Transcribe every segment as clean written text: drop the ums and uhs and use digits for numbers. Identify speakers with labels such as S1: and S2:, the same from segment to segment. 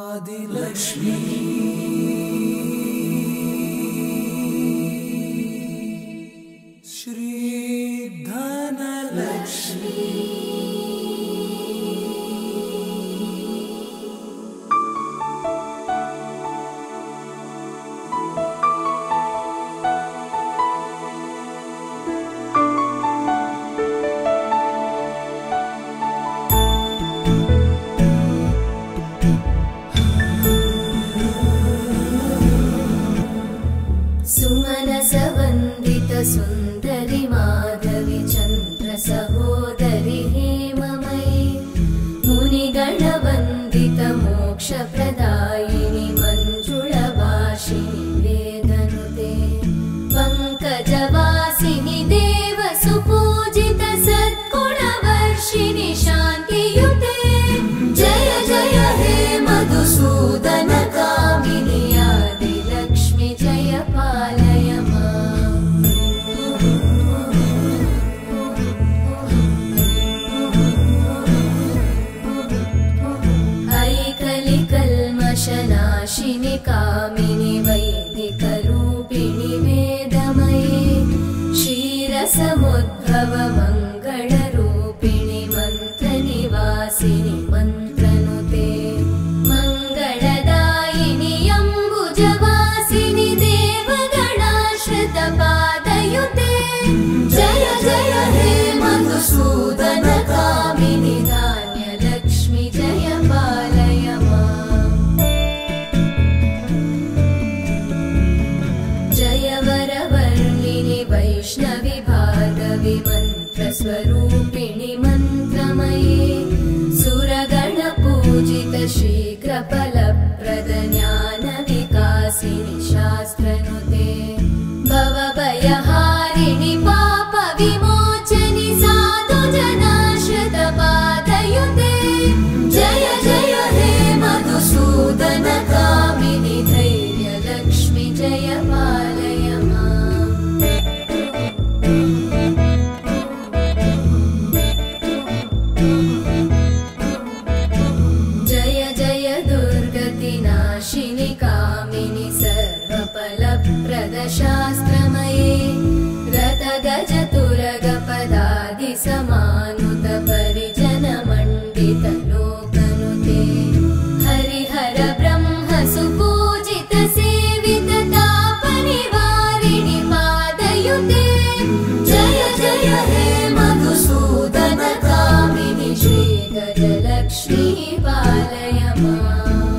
S1: आदिलक्ष्मी श्री धनलक्ष्मी
S2: सुंदरी माधवी चंद्र सहोदरी हेममयी मुनिगण वंदित मोक्ष प्रदायिनी मंजुळभाषिणी वेदनुते पंकजवासिनी देव सुपूजित सद्गुणवर्षिणि शान्तियुते जय जय हे मधुसूदन कामिनी आदिलक्ष्मी जय पालय नाशिनि कामिनि वैदिकरूपिणि वेदमये क्षीरसमुद्भव मङ्गलरूपिणि मन्त्रनिवासिनि मन्त्रनुते मङ्गलदायिनि अम्बुजवासिनि देवगणाश्रितपादयुते जय जय हे मधुसूदन कामिनि धान्यलक्ष्मी जय पालय वैष्णवी भार्गवी मन्त्रस्वरूपिणि मन्त्रमये सुरगणपूजित शीघ्रफलप्रद ज्ञानविकासिनि शास्त्रनुते भवभयहारिणि पापविमोचनि साधुजनाश्रितपादयुते जय जय हे मधुसूदन कामिनि धैर्यलक्ष्मी जय पालय शास्त्रमये रथगजतुरगपदादि समानुत परिजन मण्डित लोकनुते हरिहर ब्रह्म सुपूजित सेवित तापनिवारिणि पादयुते जय जय हे मधुसूदन कामिनि श्री गजलक्ष्मी पालय माम्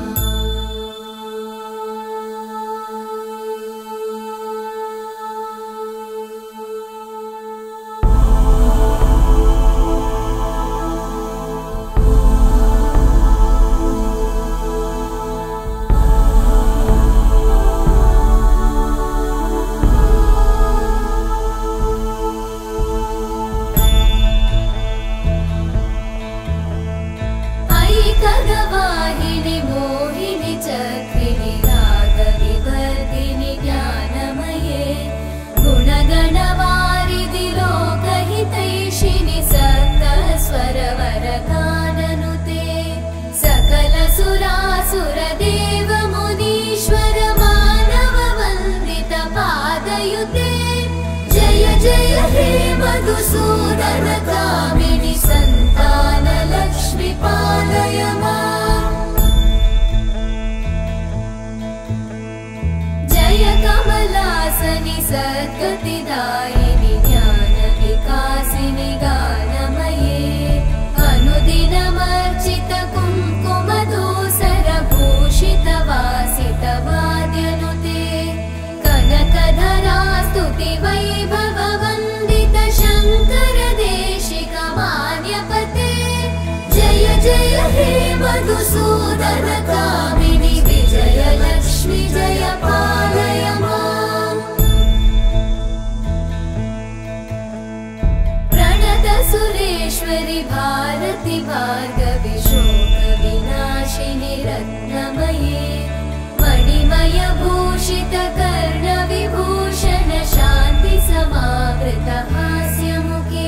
S2: मधुसूदन कामिनि संतान लक्ष्मी पालय माम् जय कमलासनि सद्गतिदायिनि ज्ञान विकासिनि गानमये अनुदिनमर्चित कुङ्कुमधूसर भूषित वासित वाद्यनुते कनकधरा स्तुति वैभव शंकर देशिक मान्यपते जय जय हे मधुसूदन कामिनि विजय लक्ष्मी जय पालय माम् प्रणत सुरेश्वरि भारति भार्गवि शोक विनाशिनि रत्नमये मणिमय भूषित कर्ण विभूषण शान्ति समावृत हास्यमुखे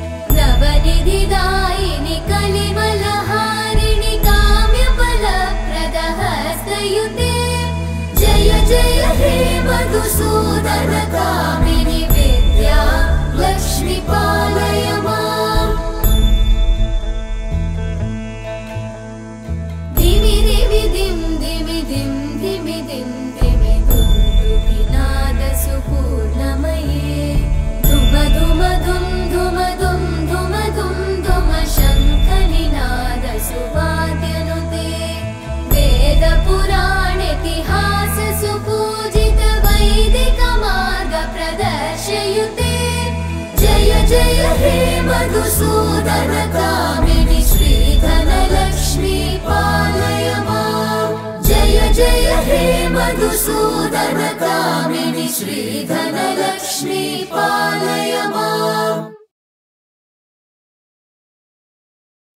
S2: नवनिधिदायिनि कलिमलहारिणि काम्यफलप्रद मधुसूदन कामिनि विद्या लक्ष्मी पालय माम्। धिमि धिमि धिं धिमि धिं धिमि धिं धिमि दुन्दुभिनाद सुपूर्णमये। धुम धुम धुं धुम धुं धुम धुं धुम शङ्खनिनाद सुवाद्यनुते। वेद पुराणेतिहास सुपूजित वैदिक मार्ग प्रदर्शयुते। जय जय हे मधुसूदन कामिनि श्रीधन लक्ष्मी पालय माम्। जय जय हे मधुसूदन कामिनि श्रीधन लक्ष्मी पालय माम्।